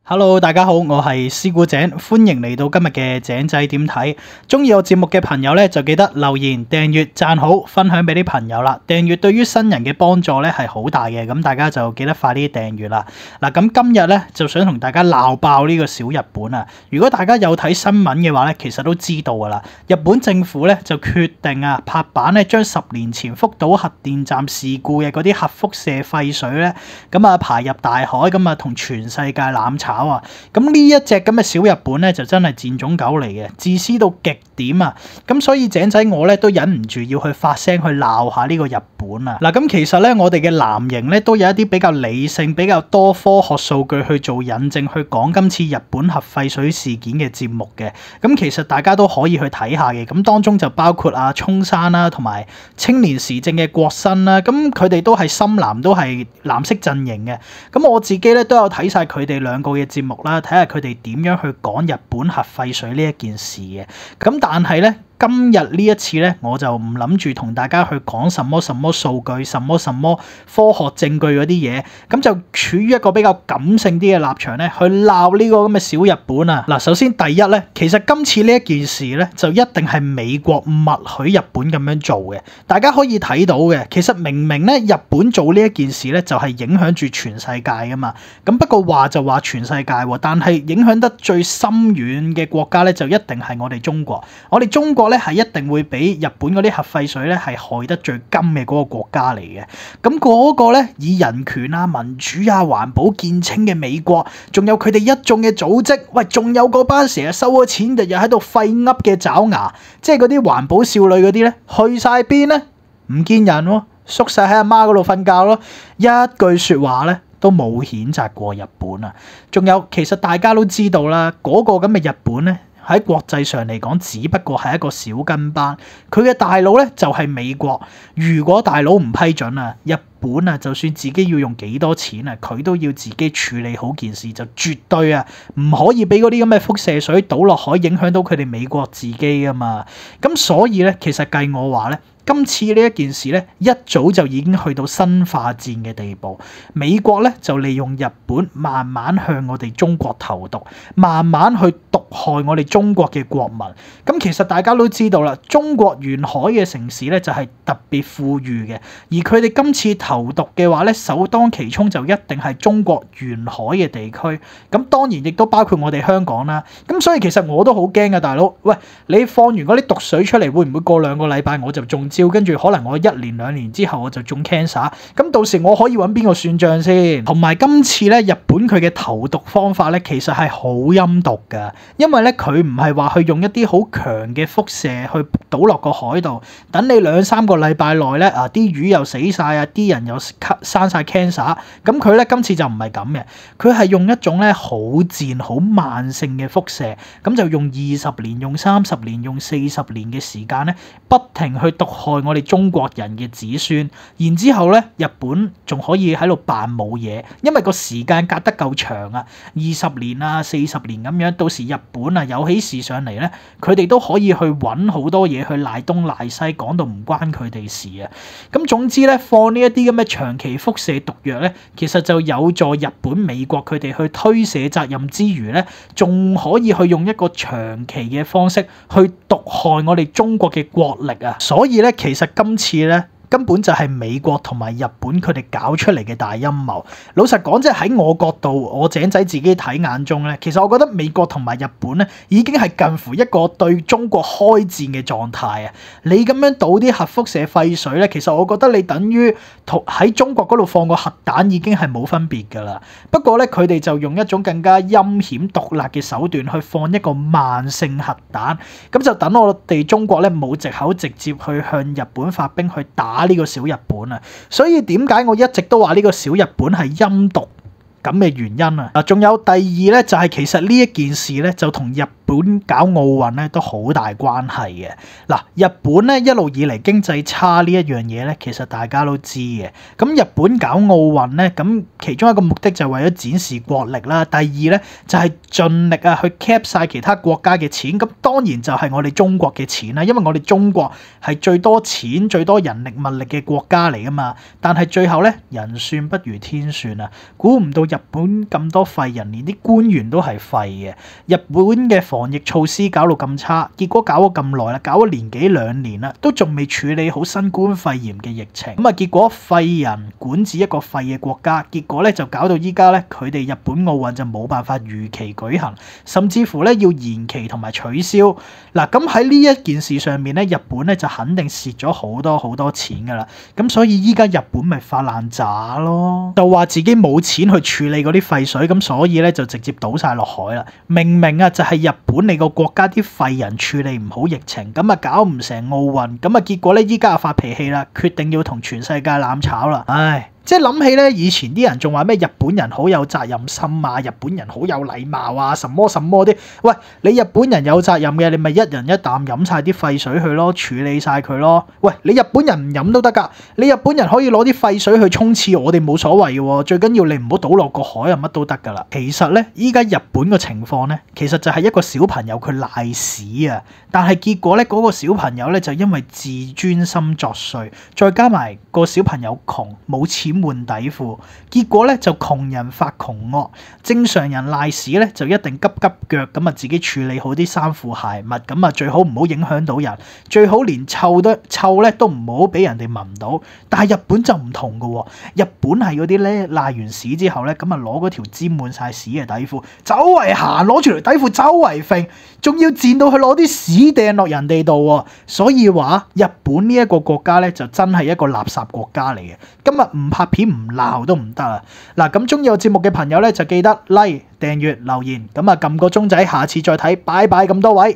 Hello，大家好，我係師姑井，歡迎嚟到今日嘅井仔點睇。中意我節目嘅朋友咧，就記得留言、訂閱、讚好、分享俾啲朋友啦。訂閱對於新人嘅幫助咧係好大嘅，咁大家就記得快啲訂閱啦。嗱，咁今日咧就想同大家鬧爆呢個小日本啊！如果大家有睇新聞嘅話咧，其實都知道噶啦，日本政府咧就決定啊拍板咧，將10年前福島核電站事故嘅嗰啲核輻射廢水咧，咁啊排入大海，咁啊同全世界攬炒。咁呢一隻咁嘅小日本咧，就真係賤種狗嚟嘅，自私到極點啊！咁所以井仔我咧都忍唔住要去發聲去鬧下呢個日本啊！嗱，咁其實咧我哋嘅藍營咧都有一啲比較理性、比較多科學數據去做引證，去講今次日本核廢水事件嘅節目嘅。咁其實大家都可以去睇下嘅。咁當中就包括沖山啦，同埋青年時政嘅國新啦。咁佢哋都係深藍，都係藍色陣營嘅。咁我自己咧都有睇晒佢哋兩個嘅節目啦，睇下佢哋點樣去講日本核廢水呢一件事嘅。咁但係咧，今日呢一次咧，我就唔諗住同大家去講什麼數據、什麼科學證據嗰啲嘢，咁就處於一個比較感性啲嘅立場咧，去鬧呢個咁嘅小日本啊！嗱，首先第一咧，其實今次呢一件事咧，就一定係美國默許日本咁樣做嘅。大家可以睇到嘅，其實明明咧，日本做呢一件事咧，就係影響住全世界噶嘛。咁不過話就話全世界喎，但係影響得最深遠嘅國家咧，就一定係我哋中國。我哋中國咧係一定會比日本嗰啲核廢水咧係害得最甘嘅嗰個國家嚟嘅。咁嗰個咧以人權啊、民主啊、環保見稱嘅美國，仲有佢哋一眾嘅組織，喂，仲有嗰班成日收咗錢日日喺度廢噏嘅爪牙，即係嗰啲環保少女嗰啲咧，去晒邊咧？唔見人喎，縮晒喺阿媽嗰度瞓覺咯，一句說話咧都冇譴責過日本啊！仲有，其實大家都知道啦，嗰個咁嘅日本咧，喺國際上嚟講，只不過係一個小跟班，佢嘅大佬咧就係美國。如果大佬唔批准啊，日本啊，就算自己要用幾多錢啊，佢都要自己處理好件事，就絕對啊唔可以俾嗰啲咁嘅輻射水倒落海，影響到佢哋美國自己啊嘛。咁所以咧，其實計我話咧，今次呢一件事咧，一早就已經去到生化戰嘅地步。美國咧就利用日本慢慢向我哋中國投毒，慢慢去毒害我哋中國嘅國民。咁其實大家都知道啦，中國沿海嘅城市咧就係特別富裕嘅，而佢哋今次投毒嘅話咧，首當其衝就一定係中國沿海嘅地區。咁當然亦都包括我哋香港啦。咁所以其實我都好驚啊，大佬，喂，你放完嗰啲毒水出嚟，會唔會過2個禮拜我就中招，跟住可能我1年2年之後我就中 cancer？ 咁到時我可以揾邊個算賬先？同埋今次咧，日本佢嘅投毒方法咧，其實係好陰毒噶，因為咧佢唔係話去用一啲好強嘅輻射去倒落個海度，等你2-3個禮拜內咧啲魚又死晒啊，啲人又生晒 cancer。咁佢咧今次就唔係咁嘅，佢係用一種咧好賤好慢性嘅輻射，咁就用20年、用30年、用40年嘅時間咧，不停去毒害我哋中國人嘅子孫。然之後咧，日本仲可以喺度扮冇嘢，因為個時間隔得夠長啊，20年啊、40年咁樣，到時日本啊有起事上嚟咧，佢哋都可以去揾好多嘢去賴東賴西，講到唔關佢哋事啊。咁總之咧，放呢一啲咁嘅長期輻射毒藥咧，其實就有助日本、美國佢哋去推卸責任之餘咧，仲可以去用一個長期嘅方式去毒害我哋中國嘅國力啊。所以咧，其實今次咧，根本就係美國同埋日本佢哋搞出嚟嘅大陰謀。老實講，即係喺我角度，我井仔自己睇眼中咧，其實我覺得美國同埋日本咧已經係近乎一個對中國開戰嘅狀態啊！你咁樣倒啲核輻射廢水咧，其實我覺得你等於喺中國嗰度放個核彈已經係冇分別㗎啦。不過咧，佢哋就用一種更加陰險毒辣嘅手段去放一個慢性核彈，咁就等我哋中國咧冇藉口直接去向日本發兵去打呢個小日本啊。所以點解我一直都話呢個小日本係陰毒咁嘅原因啊？仲有第二咧，就係其實呢一件事咧就同日本搞奧運咧都好大關係嘅。嗱，日本咧一路以嚟經濟差呢一樣嘢咧，其實大家都知嘅。咁日本搞奧運咧，咁其中一個目的就係為咗展示國力啦。第二咧就係盡力去 cap 晒其他國家嘅錢。咁當然就係我哋中國嘅錢啦，因為我哋中國係最多錢、最多人力物力嘅國家嚟噶嘛。但係最後咧，人算不如天算啊！估唔到日本咁多廢人，連啲官員都係廢嘅。日本嘅防疫措施搞到咁差，結果搞咗咁耐啦，搞咗年幾兩年啦，都仲未處理好新冠肺炎嘅疫情。咁啊，結果廢人管治一個廢嘅國家，結果咧就搞到依家咧，佢哋日本奧運就冇辦法如期舉行，甚至乎咧要延期同埋取消。嗱，咁喺呢一件事上面咧，日本咧就肯定蝕咗好多好多錢噶啦。咁所以依家日本咪發爛渣咯，就話自己冇錢去處理嗰啲廢水，咁所以咧就直接倒晒落海啦。明明啊就係日本你個國家啲廢人處理唔好疫情，咁啊搞唔成奧運，咁啊結果咧依家就發脾氣啦，決定要同全世界攬炒啦。唉，即係諗起咧，以前啲人仲話咩日本人好有責任心啊，日本人好有禮貌啊，什麼什麼啲。喂，你日本人有責任嘅，你咪一人一啖飲晒啲廢水去咯，處理晒佢咯。喂，你日本人唔飲都得㗎，你日本人可以攞啲廢水去沖廁，我哋冇所謂嘅喎。最緊要你唔好倒落個海啊，乜都得㗎啦。其實咧，依家日本嘅情況咧，其實就係一個小朋友佢賴屎啊，但係結果咧嗰個小朋友咧就因為自尊心作祟，再加埋個小朋友窮冇錢換底褲，結果咧就窮人發窮惡。正常人賴屎咧就一定急急腳咁啊，自己處理好啲衫褲鞋襪，咁啊最好唔好影響到人，最好連臭咧都唔好俾人哋聞到。但係日本就唔同噶喎，日本係嗰啲咧賴完屎之後咧，咁啊攞嗰條沾滿晒屎嘅底褲周圍行，攞住條底褲周圍揈，仲要賤到去攞啲屎掟落人哋度喎。所以話日本呢一個國家咧就真係一個垃圾國家嚟嘅。今日唔拍片唔鬧都唔得啊！嗱，咁中意我節目嘅朋友咧就記得 like、訂閱、留言，咁啊撳個鐘仔，下次再睇，拜拜咁多位。